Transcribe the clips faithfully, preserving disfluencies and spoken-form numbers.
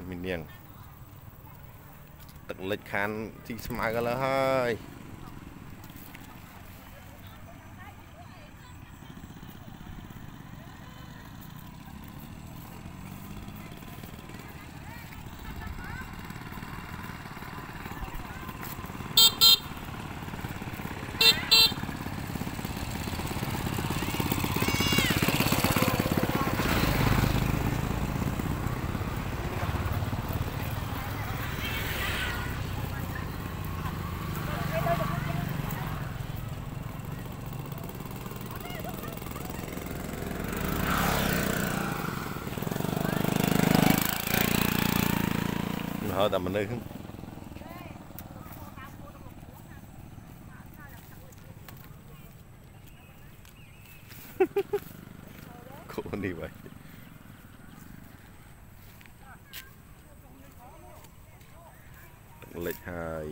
mình niềng tận lịch khán thì smart là hơi hơi tầm mình đi cô đi vậy lịch hai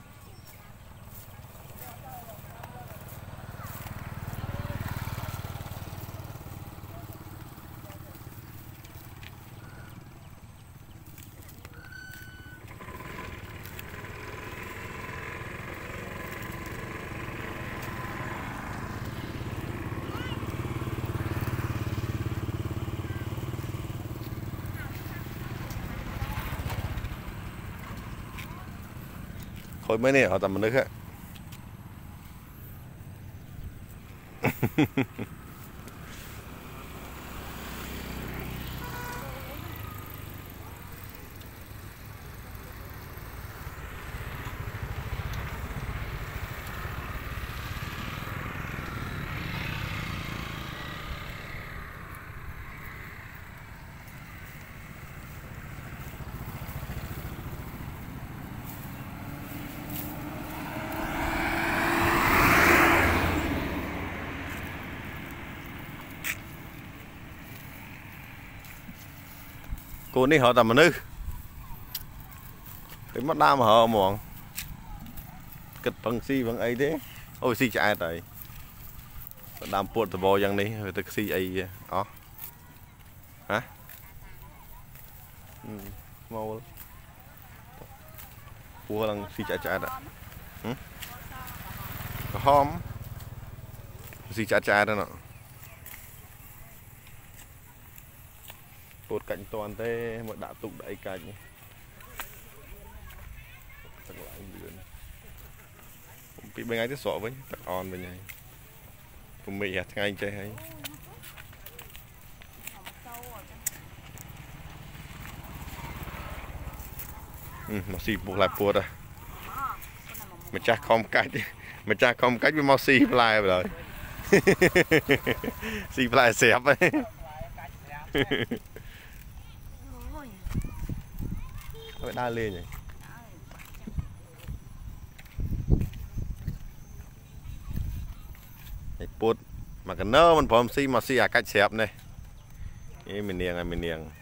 thôi mấy này họ tầm mình nước á cô này họ tầm mình nước cái mắt đam họ mòn kịch bằng si bằng ấy thế ôi si chạy tại đam buồn từ bò dân đi rồi từ si ấy đó hả mau cua lần si chạy chạy đã có hôm si chạy chạy đó nọ cột cạnh toàn thế một đã tụng đẩy cạnh bị bên ngay tiếp sọ với tắc on bên này cùng mì hạt ngay chơi hay mà xì buộc lại buộc rồi mà cha không cách mà cha không cách với mau xì lại rồi xì lại xẹp ấy phải đa lên nhỉ bột mà cái nơ mình phom xi mà xi à cách xẹp này mình niềng này mình niềng